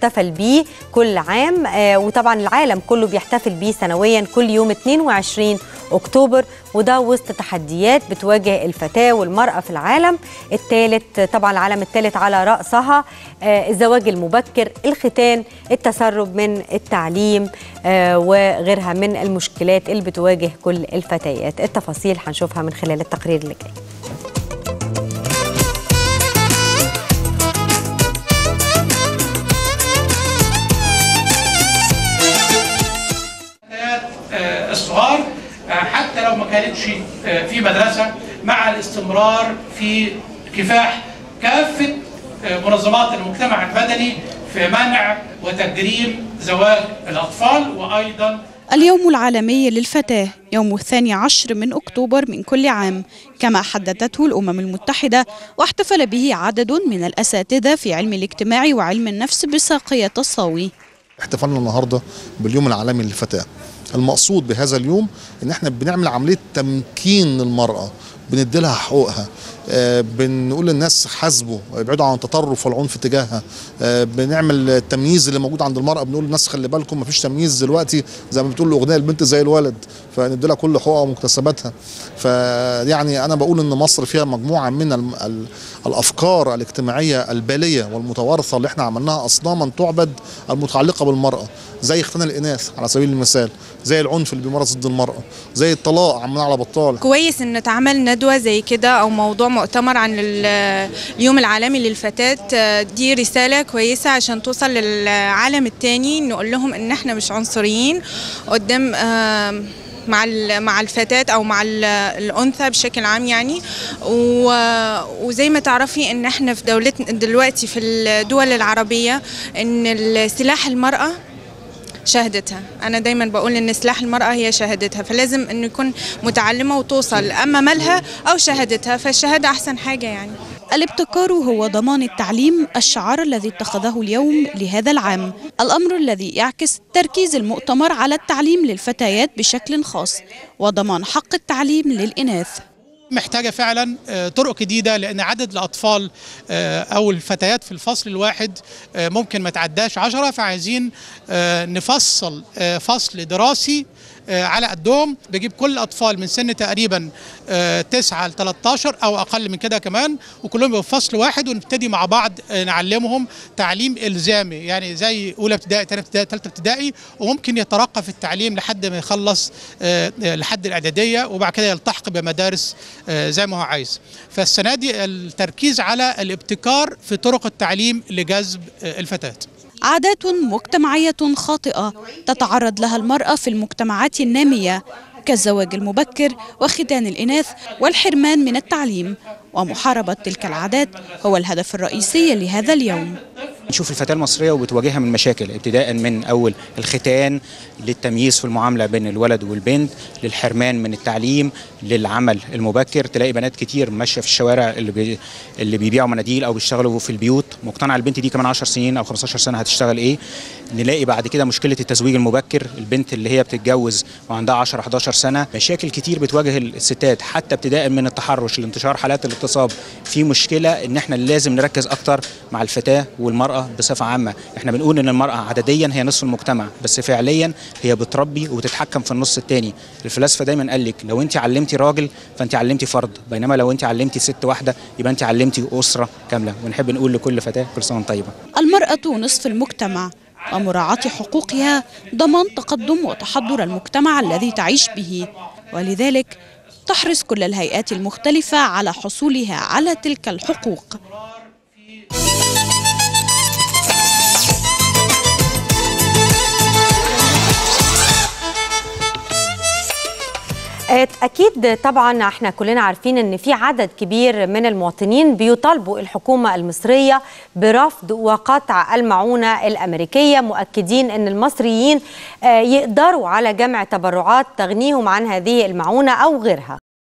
بيحتفل بيه كل عام، وطبعا العالم كله بيحتفل بيه سنويا كل يوم 22 أكتوبر، وده وسط تحديات بتواجه الفتاة والمرأة في العالم الثالث، طبعا العالم الثالث على رأسها الزواج المبكر، الختان، التسرب من التعليم وغيرها من المشكلات اللي بتواجه كل الفتيات. التفاصيل هنشوفها من خلال التقرير اللي جاي. الصغار حتى لو ما كانتش في مدرسة، مع الاستمرار في كفاح كافة منظمات المجتمع المدني في منع وتجريم زواج الأطفال. وأيضا اليوم العالمي للفتاة يوم 12 من أكتوبر من كل عام كما حددته الأمم المتحدة، واحتفل به عدد من الأساتذة في علم الاجتماع وعلم النفس بساقية الصاوي. احتفلنا النهارده باليوم العالمي للفتاة. المقصود بهذا اليوم ان احنا بنعمل عمليه تمكين للمراه، بنديلها حقوقها، بنقول للناس حاسبوا ابعدوا عن التطرف والعنف تجاهها، بنعمل التمييز اللي موجود عند المراه، بنقول للناس خلي بالكم مفيش تمييز دلوقتي زي ما بتقول الاغنيه البنت زي الولد، فنديلها كل حقوقها ومكتسباتها. فيعني انا بقول ان مصر فيها مجموعه من الافكار الاجتماعيه الباليه والمتوارثه اللي احنا عملناها اصناما تعبد المتعلقه بالمراه، زي ختان الاناث على سبيل المثال، زي العنف اللي بيمارس ضد المراه، زي الطلاق عمال على بطال. كويس ان اتعمل ندوه زي كده او موضوع مؤتمر عن اليوم العالمي للفتاه، دي رساله كويسه عشان توصل للعالم التاني، نقول لهم ان احنا مش عنصريين قدام مع الفتاة أو مع الأنثى بشكل عام يعني. وزي ما تعرفي إن إحنا في دولتنا دلوقتي في الدول العربية إن سلاح المرأة شهادتها، أنا دايما بقول إن سلاح المرأة هي شهادتها، فلازم إنه يكون متعلمة وتوصل أما مالها أو شهادتها، فالشهادة أحسن حاجة يعني. الابتكار هو ضمان التعليم، الشعار الذي اتخذه اليوم لهذا العام، الأمر الذي يعكس تركيز المؤتمر على التعليم للفتيات بشكل خاص وضمان حق التعليم للإناث. محتاجة فعلا طرق جديدة، لأن عدد الأطفال أو الفتيات في الفصل الواحد ممكن ما تعداش 10، فعايزين نفصل فصل دراسي على قدهم، بجيب كل الأطفال من سن تقريبا 9 ل 13 أو أقل من كده كمان، وكلهم يبقوا في فصل واحد، ونبتدي مع بعض نعلمهم تعليم إلزامي، يعني زي أولى ابتدائي، ثانية ابتدائي، ثالثة ابتدائي، وممكن يترقى في التعليم لحد ما يخلص لحد الإعدادية، وبعد كده يلتحق بمدارس زي ما هو عايز. فالسنة دي التركيز على الابتكار في طرق التعليم لجذب الفتاة. عادات مجتمعية خاطئة تتعرض لها المرأة في المجتمعات النامية كالزواج المبكر وختان الإناث والحرمان من التعليم، ومحاربة تلك العادات هو الهدف الرئيسي لهذا اليوم. نشوف الفتاة المصرية وبتواجهها من مشاكل، ابتداء من أول الختان، للتمييز في المعاملة بين الولد والبنت، للحرمان من التعليم، للعمل المبكر. تلاقي بنات كتير ماشية في الشوارع اللي بيبيعوا مناديل أو بيشتغلوا في البيوت، مقتنعة البنت دي كمان 10 سنين أو 15 سنة هتشتغل إيه. نلاقي بعد كده مشكلة التزويج المبكر، البنت اللي هي بتتجوز وعندها 10 11 سنة. مشاكل كتير بتواجه الستات، حتى ابتداء من التحرش لانتشار حالات الاغتصاب. في مشكلة إن احنا لازم نركز أكتر مع الفتاة والمرأة بصفة عامة. احنا بنقول إن المرأة عدديا هي نصف المجتمع، بس فعليا هي بتربي وتتحكم في النص الثاني. الفلاسفة دايما قال لك لو انت علمتي راجل فانت علمتي فرد، بينما لو انت علمتي ست واحدة يبقى انت علمتي أسرة كاملة. ونحب نقول لكل فتاة كل سنة طيبة. المرأة نصف المجتمع، ومراعاة حقوقها ضمان تقدم وتحضر المجتمع الذي تعيش به، ولذلك تحرص كل الهيئات المختلفة على حصولها على تلك الحقوق. أكيد طبعا احنا كلنا عارفين ان في عدد كبير من المواطنين بيطالبوا الحكومة المصرية برفض وقطع المعونة الأمريكية، مؤكدين ان المصريين يقدروا على جمع تبرعات تغنيهم عن هذه المعونة أو غيرها.